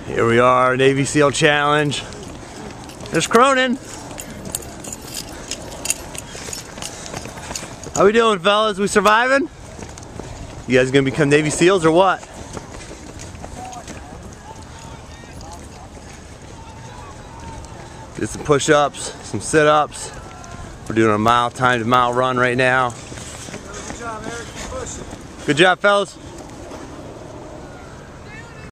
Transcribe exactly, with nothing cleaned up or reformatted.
Here we are, Navy SEAL Challenge. There's Cronin. How we doing, fellas? We surviving? You guys gonna become Navy SEALs or what? Did some push-ups, some sit-ups. We're doing a mile timed mile run right now. Good job, Eric. Push. Good job, fellas.